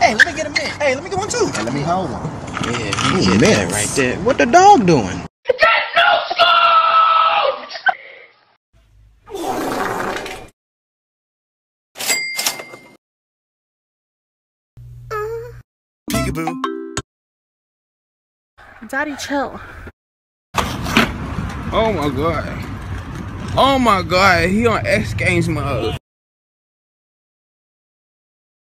Hey, let me get a mint. Hey, let me get one too. Hey, let me hold one. Yeah, you get that right there. What the dog doing? Peekaboo. Daddy, chill. Oh my god. Oh my god, he on X Games mode.